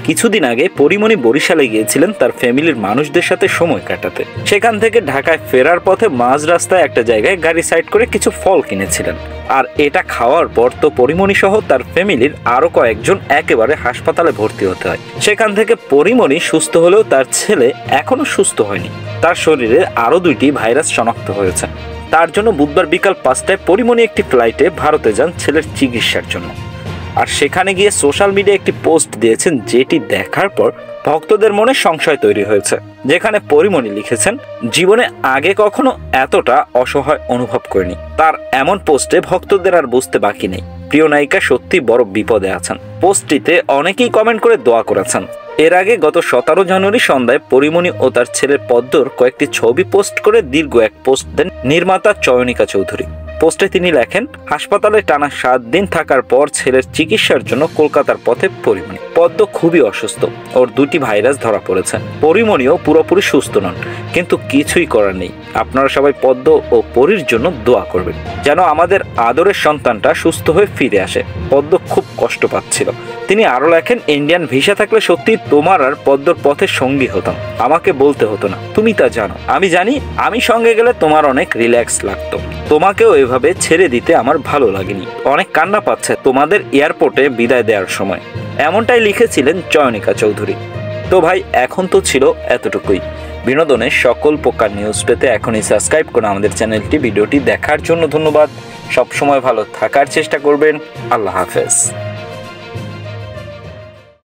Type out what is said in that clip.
কিছুদিন আগে পরিমণি বরিশালে গিয়েছিলেন তার ফ্যামিলির মানুষদের সাথে সময় কাটাতে। সেখান থেকে ঢাকায় ফেরার পথে মাঝ রাস্তায় একটা জায়গায় গাড়ি সাইড করে কিছু ফল কিনেছিলেন। আর এটা খাওয়ার পর তো পরিমণি সহ তার ফ্যামিলির আরো কয়েকজন একেবারে হাসপাতালে ভর্তি হতে হয়। সেখান থেকে পরিমণি সুস্থ হলেও তার ছেলে এখনো সুস্থ হয়নি। তার শরীরে আরো 2টি ভাইরাস শনাক্ত হয়েছে। তার জন্য বুধবার বিকাল 5টায় পরিমণি একটি ফ্লাইটে ভারতে যান ছেলের চিকিৎসার জন্য। আর সেখানে গিয়ে সোশ্যাল মিডিয়ায় একটি পোস্ট দিয়েছেন, যেটি দেখার পর ভক্তদের মনে সংশয় তৈরি হয়েছে। যেখানে পরিমণি লিখেছেন, জীবনে আগে কখনো এতটা অসহায় অনুভব করিনি। তার এমন পোস্টে ভক্তদের আর বুঝতে বাকি নেই, প্রিয় নায়িকা সত্যি বড় বিপদে আছেন। পোস্টটিতে অনেকেই কমেন্ট করে দোয়া করেছেন। এর আগে গত 17 জানুয়ারি সন্ধ্যায় পরিমণি ও তার ছেলের পদ্মর কয়েকটি ছবি পোস্ট করে দীর্ঘ এক পোস্ট দেন নির্মাতা চয়নিকা চৌধুরী। পোস্টে তিনি লেখেন, হাসপাতালে টানা 7 দিন থাকার পর ছেলের চিকিৎসার জন্য কলকাতার পথে পরিমণি। পদ্ম খুবই অসুস্থ, ওর 2টি ভাইরাস ধরা পড়েছে। পরিমণিও পুরোপুরি সুস্থ নন, কিন্তু কিছুই করার নেই। আপনারা সবাই পদ্ম ও পরির জন্য দোয়া করবেন, যেন আমাদের আদরের সন্তানটা সুস্থ হয়ে ফিরে আসে। পদ্ম খুব কষ্ট পাচ্ছিল। তিনি আরো লেখেন, ইন্ডিয়ান ভিসা থাকলে সত্যি তোমার আর পদ্মর পথে সঙ্গী হতাম। আমাকে বলতে হতো না, তুমি তা জানো। আমি জানি আমি সঙ্গে গেলে তোমার অনেক রিল্যাক্স লাগতো। তোমাকেও এভাবে ছেড়ে দিতে আমার ভালো লাগেনি। অনেক কান্না পাচ্ছে তোমাদের এয়ারপোর্টে বিদায় দেওয়ার সময়। এমনটাই লিখেছিলেন চয়নিকা চৌধুরী। তো ভাই, এখন তো ছিল এতটুকুই। বিনোদনের সকল প্রকার নিউজ পেতে এখনই সাবস্ক্রাইব করুন আমাদের চ্যানেলটি। ভিডিওটি দেখার জন্য ধন্যবাদ। সবসময় ভালো থাকার চেষ্টা করবেন। আল্লাহ হাফেজ।